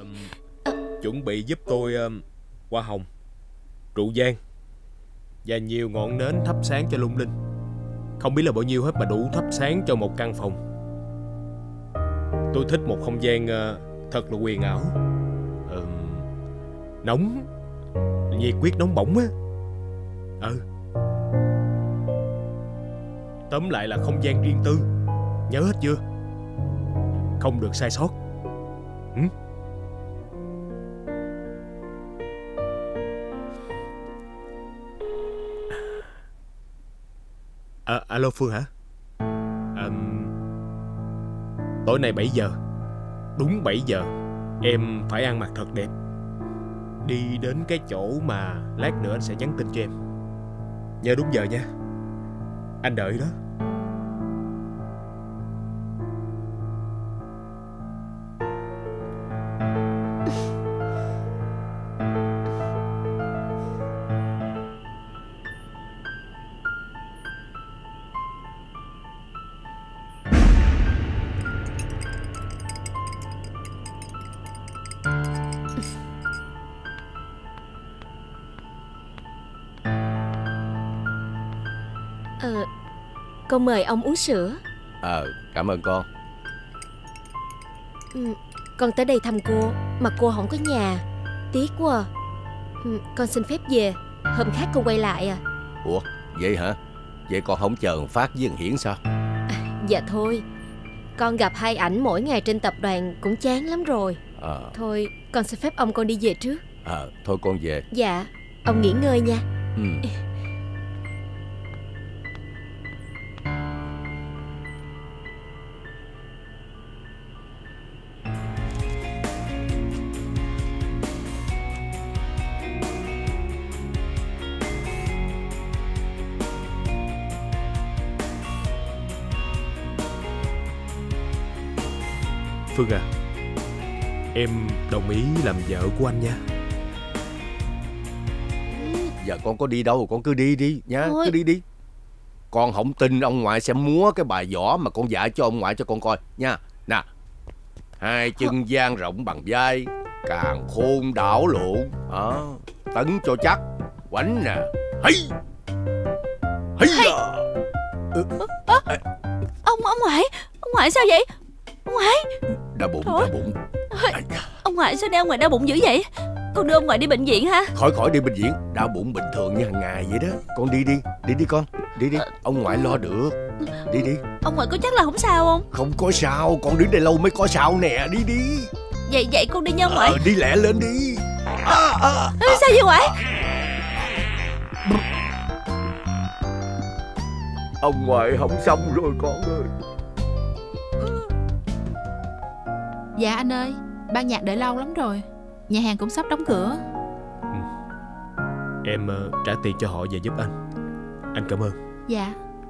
Chuẩn bị giúp tôi hoa hồng, rượu vang và nhiều ngọn nến thắp sáng cho lung linh. Không biết là bao nhiêu hết mà đủ thắp sáng cho một căn phòng. Tôi thích một không gian thật là huyền ảo, nóng, nhiệt quyết nóng bỏng á. Tóm lại là không gian riêng tư. Nhớ hết chưa? Không được sai sót. Alo Phương hả? Tối nay 7 giờ, đúng 7 giờ em phải ăn mặc thật đẹp, đi đến cái chỗ mà lát nữa anh sẽ nhắn tin cho em. Nhớ đúng giờ nha. Anh đợi đó. Con mời ông uống sữa. Cảm ơn con. Con tới đây thăm cô mà cô không có nhà. Tiếc quá. Con xin phép về, hôm khác con quay lại à. Ủa vậy hả? Vậy con không chờ Phát với thằng Hiển sao? Dạ thôi, con gặp hai ảnh mỗi ngày trên tập đoàn cũng chán lắm rồi. Thôi con xin phép ông, con đi về trước. Thôi con về. Dạ, ông nghỉ ngơi nha. Phương à, em đồng ý làm vợ của anh nha. Giờ con có đi đâu con cứ đi đi nha. Thôi. Cứ đi đi. Con không tin ông ngoại sẽ múa cái bài võ mà con dạy cho ông ngoại cho con coi nha. Nè, hai chân dang rộng bằng vai, càng khôn đảo lộn, tấn cho chắc, quánh nè. Hây Ông ngoại sao vậy? Ông ngoại đau bụng. Ông ngoại sao đau, đau bụng dữ vậy? Con đưa ông ngoại đi bệnh viện ha. Khỏi đi bệnh viện, đau bụng bình thường như hàng ngày vậy đó. Con đi đi con, đi đi, ông ngoại lo được. Đi đi. Ông ngoại có chắc là không sao không? Không có sao, con đứng đây lâu mới có sao nè. Đi đi. Vậy con đi nha ông ngoại. Đi lẹ lên đi. Sao vậy ngoại? Ông ngoại không xong rồi con ơi. Dạ anh ơi, ban nhạc đợi lâu lắm rồi, nhà hàng cũng sắp đóng cửa. Em trả tiền cho họ về giúp anh. Anh cảm ơn. Dạ.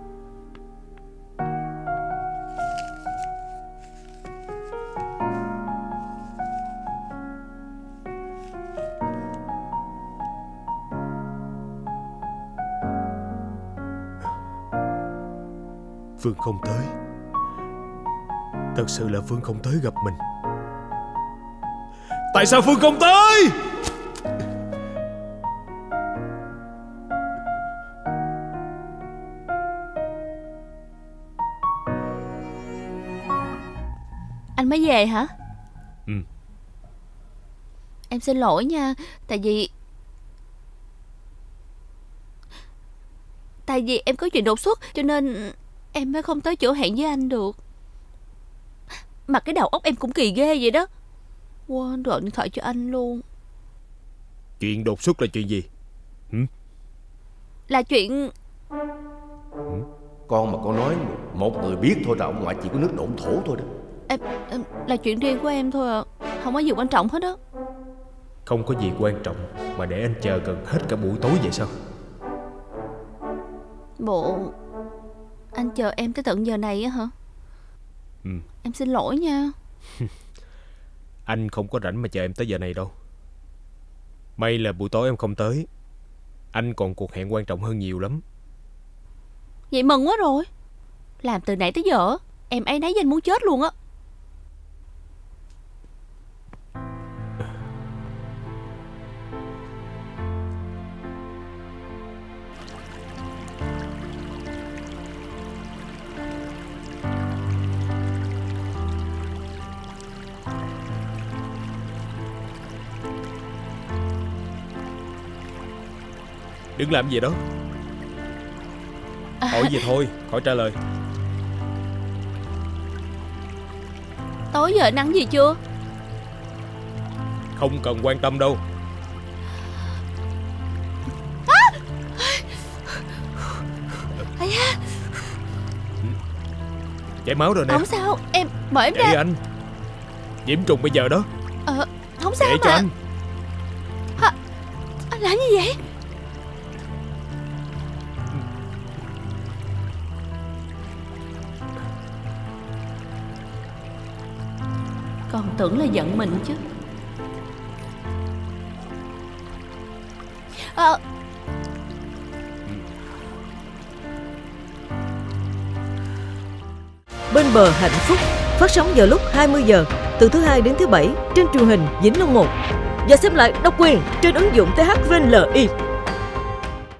Phương không tới. Thật sự là Phương không tới gặp mình. Tại sao Phương không tới? Anh mới về hả? Ừ. Em xin lỗi nha. Tại vì em có chuyện đột xuất, cho nên em mới không tới chỗ hẹn với anh được. Mà cái đầu óc em cũng kỳ ghê vậy đó. Quên gọi điện thoại cho anh luôn. Chuyện đột xuất là chuyện gì? Là chuyện... Con mà con nói một người biết thôi là ông ngoại chỉ có nước độn thổ thôi đó. Em là chuyện riêng của em thôi à. Không có gì quan trọng hết á. Không có gì quan trọng mà để anh chờ gần hết cả buổi tối vậy sao? Bộ anh chờ em tới tận giờ này á hả? Em xin lỗi nha. Anh không có rảnh mà chờ em tới giờ này đâu. May là buổi tối em không tới. Anh còn cuộc hẹn quan trọng hơn nhiều lắm. Vậy mừng quá rồi. Làm từ nãy tới giờ em áy náy với anh muốn chết luôn á. Đừng làm gì đó. Hỏi gì thôi, khỏi trả lời. Tối giờ anh ăn gì chưa? Không cần quan tâm đâu. Chảy máu rồi nè. Không sao, em mở em Để ra. anh. Nhiễm trùng bây giờ đó. Không sao Để mà. cho anh. Anh làm gì vậy? Còn tưởng là giận mình chứ. Bên bờ hạnh phúc phát sóng vào lúc 20 giờ từ thứ Hai đến thứ Bảy trên truyền hình Vĩnh Long 1 và xem lại độc quyền trên ứng dụng THVNLI.